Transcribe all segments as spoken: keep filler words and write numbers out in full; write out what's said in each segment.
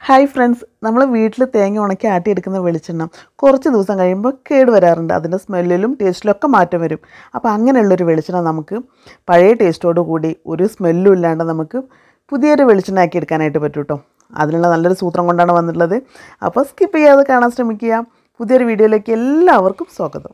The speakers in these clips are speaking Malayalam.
ഹായ് ഫ്രണ്ട്സ്, നമ്മൾ വീട്ടിൽ തേങ്ങ ഉണക്കി ആട്ടിയെടുക്കുന്ന വെളിച്ചെണ്ണ കുറച്ച് ദിവസം കഴിയുമ്പോൾ കേട് വരാറുണ്ട്. അതിൻ്റെ സ്മെല്ലിലും ടേസ്റ്റിലൊക്കെ മാറ്റം വരും. അപ്പോൾ അങ്ങനെയുള്ളൊരു വെളിച്ചെണ്ണ നമുക്ക് പഴയ ടേസ്റ്റോടു കൂടി ഒരു സ്മെല്ലും ഇല്ലാണ്ട് നമുക്ക് പുതിയൊരു വെളിച്ചെണ്ണ ആക്കി എടുക്കാനായിട്ട് പറ്റും കേട്ടോ. അതിനുള്ള നല്ലൊരു സൂത്രം കൊണ്ടാണ് വന്നിട്ടുള്ളത്. അപ്പോൾ സ്കിപ്പ് ചെയ്യാതെ കാണാൻ ശ്രമിക്കുക. പുതിയൊരു വീഡിയോയിലേക്ക് എല്ലാവർക്കും സ്വാഗതം.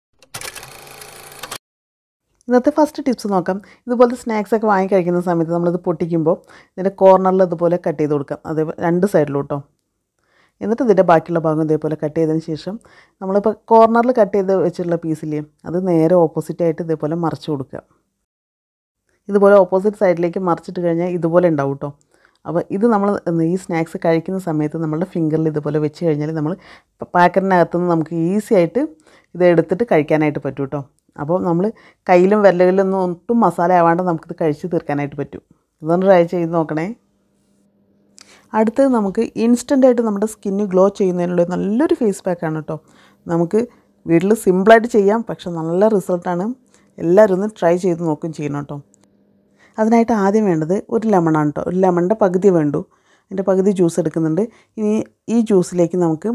ഇന്നത്തെ ഫസ്റ്റ് ടിപ്സ് നോക്കാം. ഇതുപോലത്തെ സ്നാക്സൊക്കെ വാങ്ങി കഴിക്കുന്ന സമയത്ത് നമ്മളിത് പൊട്ടിക്കുമ്പോൾ ഇതിൻ്റെ കോർണറിൽ ഇതുപോലെ കട്ട് ചെയ്ത് കൊടുക്കാം, അതേപോലെ രണ്ട് സൈഡിലും കേട്ടോ. എന്നിട്ട് ഇതിൻ്റെ ബാക്കിയുള്ള ഭാഗം ഇതേപോലെ കട്ട് ചെയ്തതിന് ശേഷം നമ്മളിപ്പോൾ കോർണറിൽ കട്ട് ചെയ്ത് വെച്ചിട്ടുള്ള പീസില്ലേ, അത് നേരെ ഓപ്പോസിറ്റായിട്ട് ഇതേപോലെ മറിച്ച് കൊടുക്കുക. ഇതുപോലെ ഓപ്പോസിറ്റ് സൈഡിലേക്ക് മറിച്ചിട്ട് കഴിഞ്ഞാൽ ഇതുപോലെ ഉണ്ടാവും കേട്ടോ. അപ്പോൾ ഇത് നമ്മൾ ഈ സ്നാക്സ് കഴിക്കുന്ന സമയത്ത് നമ്മളുടെ ഫിംഗറിൽ ഇതുപോലെ വെച്ച് കഴിഞ്ഞാൽ നമ്മൾ പാക്കറ്റിനകത്തുനിന്ന് നമുക്ക് ഈസി ആയിട്ട് ഇത് എടുത്തിട്ട് കഴിക്കാനായിട്ട് പറ്റും കേട്ടോ. അപ്പോൾ നമ്മൾ കയ്യിലും വിരലുകളിലൊന്നും ഒട്ടും മസാല ആവാണ്ട് നമുക്കിത് കഴിച്ച് തീർക്കാനായിട്ട് പറ്റും. ഇതൊന്ന് ട്രൈ ചെയ്ത് നോക്കണേ. അടുത്തത് നമുക്ക് ഇൻസ്റ്റൻ്റായിട്ട് നമ്മുടെ സ്കിന്ന് ഗ്ലോ ചെയ്യുന്നതിനുള്ള നല്ലൊരു ഫേസ് പാക്കാണ് കേട്ടോ. നമുക്ക് വീട്ടിൽ സിമ്പിളായിട്ട് ചെയ്യാം, പക്ഷെ നല്ല റിസൾട്ടാണ്. എല്ലാവരും ഒന്ന് ട്രൈ ചെയ്ത് നോക്കും ചെയ്യണം കേട്ടോ. അതിനായിട്ട് ആദ്യം വേണ്ടത് ഒരു ലെമണാണ് കേട്ടോ. ഒരു ലെമണിൻ്റെ പകുതി വേണ്ടു. അതിൻ്റെ പകുതി ജ്യൂസ് എടുക്കുന്നുണ്ട്. ഇനി ഈ ജ്യൂസിലേക്ക് നമുക്ക്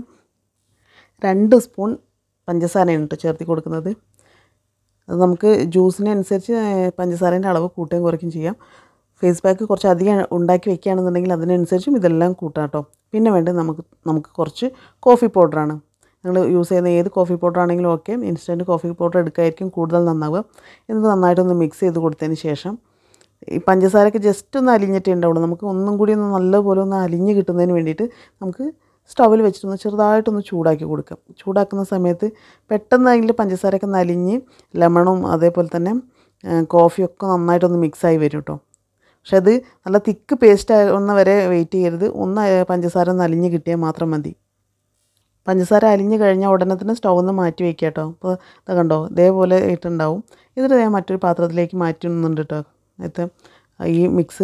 രണ്ട് സ്പൂൺ പഞ്ചസാരയാണ് കേട്ടോ ചേർത്തി കൊടുക്കുന്നത്. അത് നമുക്ക് ജ്യൂസിനനുസരിച്ച് പഞ്ചസാരേൻ്റെ അളവ് കൂട്ടുകയും കുറയ്ക്കുകയും ചെയ്യാം. ഫേസ് പാക്ക് കുറച്ച് അധികം ഉണ്ടാക്കി വെക്കുകയാണെന്നുണ്ടെങ്കിൽ അതിനനുസരിച്ചും ഇതെല്ലാം കൂട്ടാം കേട്ടോ. പിന്നെ വേണ്ടത് നമുക്ക് നമുക്ക് കുറച്ച് കോഫി പൗഡറാണ്. നിങ്ങൾ യൂസ് ചെയ്യുന്ന ഏത് കോഫി പൗഡർ ആണെങ്കിലും ഓക്കെ, ഇൻസ്റ്റൻറ്റ് കോഫി പൗഡർ എടുക്കായിരിക്കും കൂടുതൽ നന്നാവുക. എന്നിട്ട് നന്നായിട്ടൊന്ന് മിക്സ് ചെയ്ത് കൊടുത്തതിന് ശേഷം ഈ പഞ്ചസാരയൊക്കെ ജസ്റ്റ് ഒന്ന് അലിഞ്ഞിട്ടേ ഉണ്ടാവുള്ളൂ. നമുക്ക് ഒന്നും കൂടി ഒന്ന് നല്ലപോലെ ഒന്ന് അലിഞ്ഞ് കിട്ടുന്നതിന് വേണ്ടിയിട്ട് നമുക്ക് സ്റ്റൗവിൽ വെച്ചിട്ടൊന്ന് ചെറുതായിട്ടൊന്ന് ചൂടാക്കി കൊടുക്കാം. ചൂടാക്കുന്ന സമയത്ത് പെട്ടെന്ന് അതിൽ പഞ്ചസാരയൊക്കെ നലിഞ്ഞ് ലെമണും അതേപോലെ തന്നെ കോഫിയൊക്കെ നന്നായിട്ടൊന്ന് മിക്സായി വരും കേട്ടോ. പക്ഷെ അത് നല്ല തിക്ക് പേസ്റ്റ് ആവുന്ന വരെ വെയിറ്റ് ചെയ്യരുത്. ഒന്ന് പഞ്ചസാര ഒന്ന് അലിഞ്ഞ് കിട്ടിയാൽ മാത്രം മതി. പഞ്ചസാര അലിഞ്ഞ് കഴിഞ്ഞാൽ ഉടനെ തന്നെ സ്റ്റൗ ഒന്ന് മാറ്റി വയ്ക്കുക കേട്ടോ. അപ്പോൾ ഇത് കണ്ടോ, ഇതേപോലെ ആയിട്ടുണ്ടാവും. ഇതിൽ ഞാൻ മറ്റൊരു പാത്രത്തിലേക്ക് മാറ്റുന്നുണ്ട് കേട്ടോ. ഇത് ഈ മിക്സ്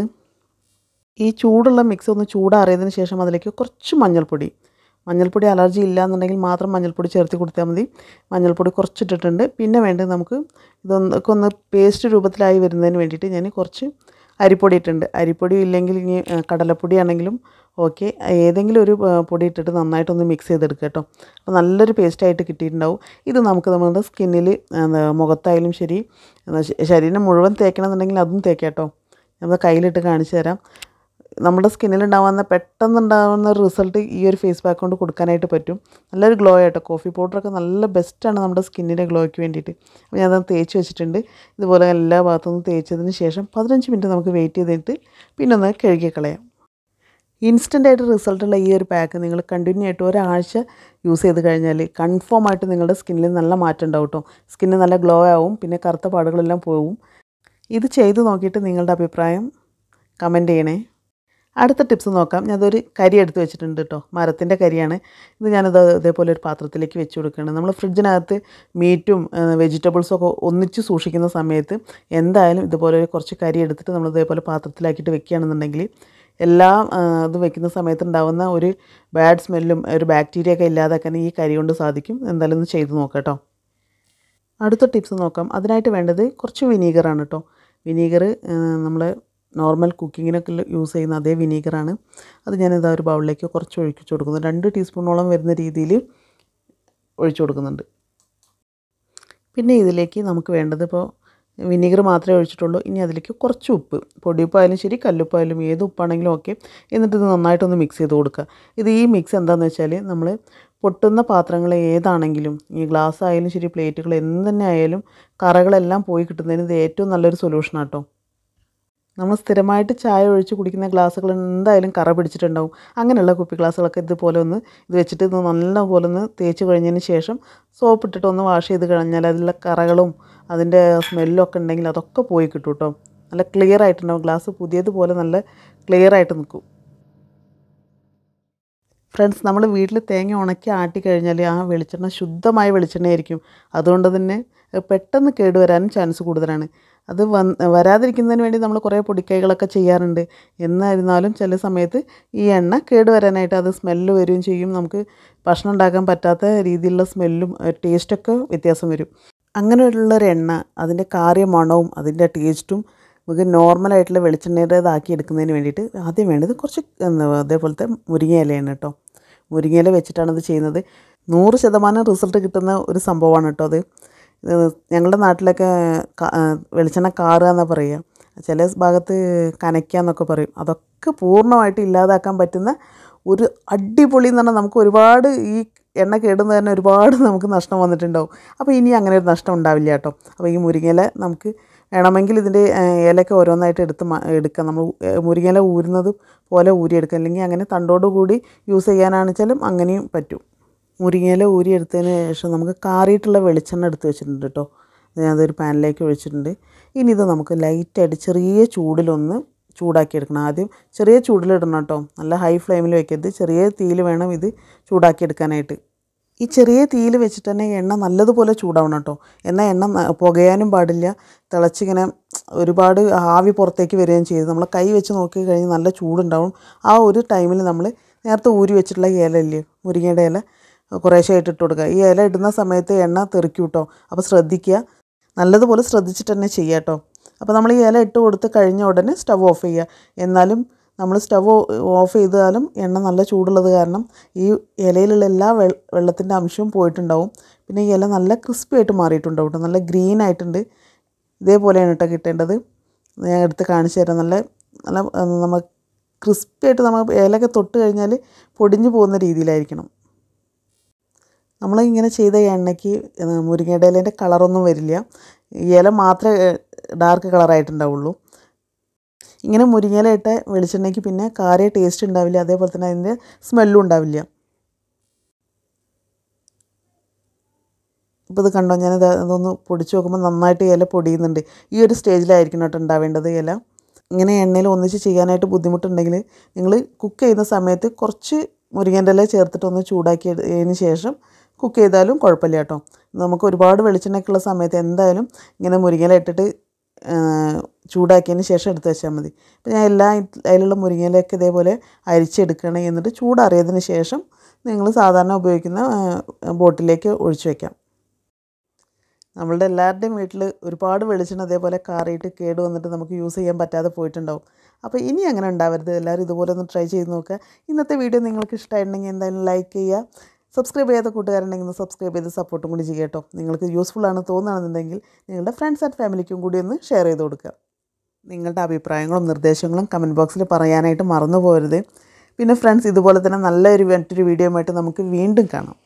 ഈ ചൂടുള്ള മിക്സ് ഒന്ന് ചൂടാറിയതിന് ശേഷം അതിലേക്ക് കുറച്ച് മഞ്ഞൾപ്പൊടി മഞ്ഞൾപ്പൊടി അലർജി ഇല്ല എന്നുണ്ടെങ്കിൽ മാത്രം മഞ്ഞൾപ്പൊടി ചേർത്ത് കൊടുത്താൽ മതി. മഞ്ഞൾപ്പൊടി കുറച്ചിട്ടിട്ടുണ്ട്. പിന്നെ വേണ്ടത് നമുക്ക് ഇതൊന്നൊക്കെ ഒന്ന് പേസ്റ്റ് രൂപത്തിലായി വരുന്നതിന് വേണ്ടിയിട്ട് ഞാൻ കുറച്ച് അരിപ്പൊടി ഇട്ടിട്ടുണ്ട്. അരിപ്പൊടി ഇല്ലെങ്കിൽ ഇനി കടലപ്പൊടി ആണെങ്കിലും ഓക്കെ, ഏതെങ്കിലും ഒരു പൊടി ഇട്ടിട്ട് നന്നായിട്ടൊന്ന് മിക്സ് ചെയ്തെടുക്കുക കേട്ടോ. അപ്പോൾ നല്ലൊരു പേസ്റ്റായിട്ട് കിട്ടിയിട്ടുണ്ടാവും. ഇത് നമുക്ക് നമ്മുടെ സ്കിന്നിൽ മുഖത്തായാലും ശരി, ശരീരം മുഴുവൻ തേക്കണമെന്നുണ്ടെങ്കിൽ അതും തേക്കാം കേട്ടോ. നമ്മൾ കയ്യിലിട്ട് കാണിച്ചു തരാം. നമ്മുടെ സ്കിന്നിലുണ്ടാകുന്ന പെട്ടെന്നുണ്ടാകുന്ന റിസൾട്ട് ഈ ഒരു ഫേസ് പാക്ക് കൊണ്ട് കൊടുക്കാനായിട്ട് പറ്റും. നല്ലൊരു ഗ്ലോ ആയിട്ടോ. കോഫി പൗഡറൊക്കെ നല്ല ബെസ്റ്റാണ് നമ്മുടെ സ്കിന്നിൻ്റെ ഗ്ലോയ്ക്ക് വേണ്ടിയിട്ട്. അപ്പോൾ ഞാനത് തേച്ച് വെച്ചിട്ടുണ്ട്. ഇതുപോലെ എല്ലാ ഭാഗത്തുനിന്നും തേച്ചതിന് ശേഷം പതിനഞ്ച് മിനിറ്റ് നമുക്ക് വെയിറ്റ് ചെയ്തിട്ട് പിന്നെ ഒന്ന് കഴുകി കളയാം. ഇൻസ്റ്റൻ്റായിട്ട് റിസൾട്ടുള്ള ഈ ഒരു പാക്ക് നിങ്ങൾ കണ്ടിന്യൂ ആയിട്ട് ഒരാഴ്ച യൂസ് ചെയ്ത് കഴിഞ്ഞാൽ കൺഫേം ആയിട്ട് നിങ്ങളുടെ സ്കിന്നിൽ നല്ല മാറ്റം ഉണ്ടാവും കേട്ടോ. സ്കിന്ന് നല്ല ഗ്ലോ ആവും, പിന്നെ കറുത്ത പാടുകളെല്ലാം പോവും. ഇത് ചെയ്ത് നോക്കിയിട്ട് നിങ്ങളുടെ അഭിപ്രായം കമൻറ്റ് ചെയ്യണേ. അടുത്ത ടിപ്സ് നോക്കാം. ഞാനതൊരു കരി എടുത്ത് വെച്ചിട്ടുണ്ട് കേട്ടോ. മരത്തിൻ്റെ കരിയാണ് ഇത്. ഞാനത് ഇതേപോലെ ഒരു പാത്രത്തിലേക്ക് വെച്ച് കൊടുക്കുകയാണ്. നമ്മൾ ഫ്രിഡ്ജിനകത്ത് മീറ്റും വെജിറ്റബിൾസൊക്കെ ഒന്നിച്ച് സൂക്ഷിക്കുന്ന സമയത്ത് എന്തായാലും ഇതുപോലെ കുറച്ച് കരി എടുത്തിട്ട് നമ്മൾ ഇതേപോലെ പാത്രത്തിലാക്കിയിട്ട് വെക്കുകയാണെന്നുണ്ടെങ്കിൽ എല്ലാം ഇത് വെക്കുന്ന സമയത്ത് ഉണ്ടാകുന്ന ഒരു ബാഡ് സ്മെല്ലും ഒരു ബാക്ടീരിയ ഒക്കെ ഇല്ലാതാക്കാൻ ഈ കരി കൊണ്ട് സാധിക്കും. എന്തായാലും ഒന്ന് ചെയ്ത് നോക്കാം കേട്ടോ. അടുത്ത ടിപ്സ് നോക്കാം. അതിനായിട്ട് വേണ്ടത് കുറച്ച് വിനീഗറാണ് കേട്ടോ. വിനീഗർ നമ്മൾ നോർമൽ കുക്കിങ്ങിനൊക്കെ യൂസ് ചെയ്യുന്ന അതേ വിനീഗറാണ്. അത് ഞാനിതാ ഒരു ബൗളിലേക്ക് കുറച്ച് ഒഴിച്ചു കൊടുക്കുന്നു. രണ്ട് ടീസ്പൂണോളം വരുന്ന രീതിയിൽ ഒഴിച്ചു കൊടുക്കുന്നുണ്ട്. പിന്നെ ഇതിലേക്ക് നമുക്ക് വേണ്ടത് ഇപ്പോൾ വിനീഗർ മാത്രമേ ഒഴിച്ചിട്ടുള്ളൂ. ഇനി അതിലേക്ക് കുറച്ച് ഉപ്പ്, പൊടിയുപ്പായാലും ശരി കല്ലുപ്പായാലും ഏത് ഉപ്പാണെങ്കിലും ഓക്കെ. എന്നിട്ട് ഇത് നന്നായിട്ടൊന്ന് മിക്സ് ചെയ്ത് കൊടുക്കുക. ഇത് ഈ മിക്സ് എന്താണെന്ന് വെച്ചാൽ നമ്മൾ പൊട്ടുന്ന പാത്രങ്ങൾ ഏതാണെങ്കിലും ഈ ഗ്ലാസ് ആയാലും ശരി പ്ലേറ്റുകൾ എന്ത് തന്നെ ആയാലും കറകളെല്ലാം പോയി കിട്ടുന്നതിന് ഇത് ഏറ്റവും നല്ലൊരു സൊല്യൂഷനാണ് കേട്ടോ. നമ്മൾ സ്ഥിരമായിട്ട് ചായ ഒഴിച്ച് കുടിക്കുന്ന ഗ്ലാസ്സുകൾ എന്തായാലും കറ പിടിച്ചിട്ടുണ്ടാവും. അങ്ങനെയുള്ള കുപ്പി ഗ്ലാസ്സുകളൊക്കെ ഇതുപോലെ ഒന്ന് ഇത് വെച്ചിട്ട് ഇത് നല്ലപോലെ ഒന്ന് തേച്ച് കഴിഞ്ഞതിന് ശേഷം സോപ്പ് ഇട്ടിട്ട് ഒന്ന് വാഷ് ചെയ്ത് കഴിഞ്ഞാൽ അതിലുള്ള കറകളും അതിൻ്റെ സ്മെല്ലും ഒക്കെ ഉണ്ടെങ്കിൽ അതൊക്കെ പോയി കിട്ടും കേട്ടോ. നല്ല ക്ലിയർ ആയിട്ടുണ്ടാവും. ഗ്ലാസ് പുതിയതുപോലെ നല്ല ക്ലിയർ ആയിട്ട് നിൽക്കും. ഫ്രണ്ട്സ്, നമ്മൾ വീട്ടിൽ തേങ്ങ ഉണക്കി ആട്ടി കഴിഞ്ഞാൽ ആ വെളിച്ചെണ്ണ ശുദ്ധമായ വെളിച്ചെണ്ണയായിരിക്കും. അതുകൊണ്ട് തന്നെ പെട്ടെന്ന് കേടുവരാനും ചാൻസ് കൂടുതലാണ്. അത് വന്ന് വരാതിരിക്കുന്നതിന് വേണ്ടി നമ്മൾ കുറേ പൊടിക്കൈകളൊക്കെ ചെയ്യാറുണ്ട്. എന്നായിരുന്നാലും ചില സമയത്ത് ഈ എണ്ണ കേടുവരാനായിട്ട് അത് സ്മെല്ല് വരികയും ചെയ്യും. നമുക്ക് ഭക്ഷണം ഉണ്ടാക്കാൻ പറ്റാത്ത രീതിയിലുള്ള സ്മെല്ലും ടേസ്റ്റൊക്കെ വ്യത്യാസം വരും. അങ്ങനെയുള്ളൊരു എണ്ണ അതിൻ്റെ കാറിയ മണവും അതിൻ്റെ ടേസ്റ്റും നമുക്ക് നോർമലായിട്ടുള്ള വെളിച്ചെണ്ണയുടേതാക്കി എടുക്കുന്നതിന് വേണ്ടിയിട്ട് ആദ്യം വേണ്ടത് കുറച്ച് എന്താ അതേപോലത്തെ മുരിങ്ങ ഇലയാണ് കേട്ടോ. മുരിങ്ങ ഇല വെച്ചിട്ടാണ് ഇത് ചെയ്യുന്നത്. നൂറ് ശതമാനം റിസൾട്ട് കിട്ടുന്ന ഒരു സംഭവമാണ് കേട്ടോ അത്. ഞങ്ങളുടെ നാട്ടിലൊക്കെ വെളിച്ചെണ്ണ കാറുക എന്നാണ് പറയുക, ചില ഭാഗത്ത് കനയ്ക്കുക എന്നൊക്കെ പറയും. അതൊക്കെ പൂർണ്ണമായിട്ട് ഇല്ലാതാക്കാൻ പറ്റുന്ന ഒരു അടിപൊളി എന്ന് പറഞ്ഞാൽ നമുക്ക് ഒരുപാട് ഈ എണ്ണ കേടുന്ന തന്നെ ഒരുപാട് നമുക്ക് നഷ്ടം വന്നിട്ടുണ്ടാവും. അപ്പോൾ ഇനി അങ്ങനെ ഒരു നഷ്ടം ഉണ്ടാവില്ല കേട്ടോ. അപ്പോൾ ഈ മുരിങ്ങയില നമുക്ക് വേണമെങ്കിൽ ഇതിൻ്റെ ഇലയൊക്കെ ഓരോന്നായിട്ട് എടുത്ത് എടുക്കാം. നമ്മൾ മുരിങ്ങയില ഊരുന്നത് പോലെ ഊരിയെടുക്കാം, അല്ലെങ്കിൽ അങ്ങനെ തണ്ടോട് കൂടി യൂസ് ചെയ്യാനാണെന്ന് വെച്ചാലും അങ്ങനെയും പറ്റും. മുരിങ്ങയില ഊരിയെടുത്തതിന് ശേഷം നമുക്ക് കാറിയിട്ടുള്ള വെളിച്ചെണ്ണ എടുത്ത് വെച്ചിട്ടുണ്ട് കേട്ടോ. അതൊരു പാനിലേക്ക് ഒഴിച്ചിട്ടുണ്ട്. ഇനി ഇത് നമുക്ക് ലൈറ്റായിട്ട് ചെറിയ ചൂടിലൊന്ന് ചൂടാക്കി എടുക്കണം. ആദ്യം ചെറിയ ചൂടിലിടണം കേട്ടോ, നല്ല ഹൈ ഫ്ലെയിമിൽ വെക്കരുത്. ചെറിയ തീയിൽ വേണം ഇത് ചൂടാക്കി എടുക്കാനായിട്ട്. ഈ ചെറിയ തീയിൽ വെച്ചിട്ട് തന്നെ എണ്ണ നല്ലതുപോലെ ചൂടാവണം കേട്ടോ. എന്നാൽ എണ്ണ പുകയാനും പാടില്ല, തിളച്ചിങ്ങനെ ഒരുപാട് ആവി പുറത്തേക്ക് വരികയും ചെയ്ത് നമ്മൾ കൈ വെച്ച് നോക്കി കഴിഞ്ഞ് നല്ല ചൂടുണ്ടാവും. ആ ഒരു ടൈമിൽ നമ്മൾ നേരത്തെ ഊരി വെച്ചിട്ടുള്ള ഇല ഇല്ലേ, മുരിങ്ങയുടെ ഇല കുറേശ്ശായിട്ട് ഇട്ട് കൊടുക്കുക. ഈ ഇല ഇടുന്ന സമയത്ത് എണ്ണ തെറിക്കും കേട്ടോ. അപ്പോൾ ശ്രദ്ധിക്കുക, നല്ലതുപോലെ ശ്രദ്ധിച്ചിട്ട് തന്നെ ചെയ്യുക കേട്ടോ. അപ്പോൾ നമ്മൾ ഈ ഇല ഇട്ട് കൊടുത്ത് കഴിഞ്ഞ ഉടനെ സ്റ്റവ് ഓഫ് ചെയ്യുക. എന്നാലും നമ്മൾ സ്റ്റവ് ഓഫ് ചെയ്താലും എണ്ണ നല്ല ചൂടുള്ളത് കാരണം ഈ ഇലയിലുള്ള എല്ലാ വെ വെള്ളത്തിൻ്റെ അംശവും പോയിട്ടുണ്ടാവും. പിന്നെ ഈ ഇല നല്ല ക്രിസ്പി ആയിട്ട് മാറിയിട്ടുണ്ടാവും കേട്ടോ, നല്ല ഗ്രീൻ ആയിട്ടുണ്ട്. ഇതേപോലെയാണ് കേട്ടോ കിട്ടേണ്ടത്. ഞാൻ എടുത്ത് കാണിച്ചു തരാം. നല്ല നല്ല നമ്മൾ ക്രിസ്പി ആയിട്ട് നമ്മൾ ഇലയൊക്കെ തൊട്ട് കഴിഞ്ഞാൽ പൊടിഞ്ഞു പോകുന്ന രീതിയിലായിരിക്കണം. നമ്മളിങ്ങനെ ചെയ്ത എണ്ണയ്ക്ക് മുരിങ്ങയുടെ ഇലേൻ്റെ കളറൊന്നും വരില്ല, ഇല മാത്രമേ ഡാർക്ക് കളറായിട്ടുണ്ടാവുള്ളൂ. ഇങ്ങനെ മുരിങ്ങയില ഇട്ട വെളിച്ചെണ്ണയ്ക്ക് പിന്നെ കാറിയ ടേസ്റ്റ് ഉണ്ടാവില്ല, അതേപോലെ തന്നെ അതിൻ്റെ സ്മെല്ലും ഉണ്ടാവില്ല. ഇപ്പോൾ ഇത് കണ്ടോ, ഞാനിത് അതൊന്ന് പൊടിച്ച് നോക്കുമ്പോൾ നന്നായിട്ട് ഇല പൊടിയുന്നുണ്ട്. ഈ ഒരു സ്റ്റേജിലായിരിക്കണം കേട്ടോ ഉണ്ടാവേണ്ടത് ഇല. ഇങ്ങനെ എണ്ണയിൽ ഒന്നിച്ച് ചെയ്യാനായിട്ട് ബുദ്ധിമുട്ടുണ്ടെങ്കിൽ നിങ്ങൾ കുക്ക് ചെയ്യുന്ന സമയത്ത് കുറച്ച് മുരിങ്ങേൻ്റെ ഇല ചേർത്തിട്ടൊന്ന് ചൂടാക്കിയതിന് ശേഷം കുക്ക് ചെയ്താലും കുഴപ്പമില്ല കേട്ടോ. നമുക്ക് ഒരുപാട് വെളിച്ചെണ്ണയ്ക്കുള്ള സമയത്ത് എന്തായാലും ഇങ്ങനെ മുരിങ്ങയില ഇട്ടിട്ട് ചൂടാക്കിയതിന് ശേഷം എടുത്ത് വെച്ചാൽ മതി. അപ്പോൾ ഞാൻ എല്ലാ അതിലുള്ള മുരിങ്ങയിലയൊക്കെ ഇതേപോലെ അരിച്ചെടുക്കണം. എന്നിട്ട് ചൂടറിയതിന് ശേഷം നിങ്ങൾ സാധാരണ ഉപയോഗിക്കുന്ന ബോട്ടിലേക്ക് ഒഴിച്ചു വയ്ക്കാം. നമ്മളുടെ എല്ലാവരുടെയും വീട്ടിൽ ഒരുപാട് വെളിച്ചെണ്ണ അതേപോലെ കാറിയിട്ട് കേട് വന്നിട്ട് നമുക്ക് യൂസ് ചെയ്യാൻ പറ്റാതെ പോയിട്ടുണ്ടാവും. അപ്പോൾ ഇനി അങ്ങനെ ഉണ്ടാവരുത്, എല്ലാവരും ഇതുപോലെ ഒന്ന് ട്രൈ ചെയ്ത് നോക്കുക. ഇന്നത്തെ വീഡിയോ നിങ്ങൾക്ക് ഇഷ്ടമായിട്ടുണ്ടെങ്കിൽ എന്തായാലും ലൈക്ക് ചെയ്യുക. സബ്സ്ക്രൈബ് ചെയ്യാത്ത കൂട്ടുകാരുണ്ടെങ്കിൽ സബ്സ്ക്രൈബ് ചെയ്ത് സപ്പോർട്ടും കൂടി ചെയ്യുക കേട്ടോ. നിങ്ങൾക്ക് യൂസ്ഫുള്ളാണ് തോന്നുകയാണെന്നുണ്ടെങ്കിൽ നിങ്ങളുടെ ഫ്രണ്ട്സ് ആൻഡ് ഫാമിലിക്കും കൂടി ഒന്ന് ഷെയർ ചെയ്ത് കൊടുക്കുക. നിങ്ങളുടെ അഭിപ്രായങ്ങളും നിർദ്ദേശങ്ങളും കമൻറ്റ് ബോക്സിൽ പറയാനായിട്ട് മറന്നു പോകരുത്. പിന്നെ ഫ്രണ്ട്സ്, ഇതുപോലെ തന്നെ നല്ലൊരു മറ്റൊരു വീഡിയോ ആയിട്ട് നമുക്ക് വീണ്ടും കാണാം.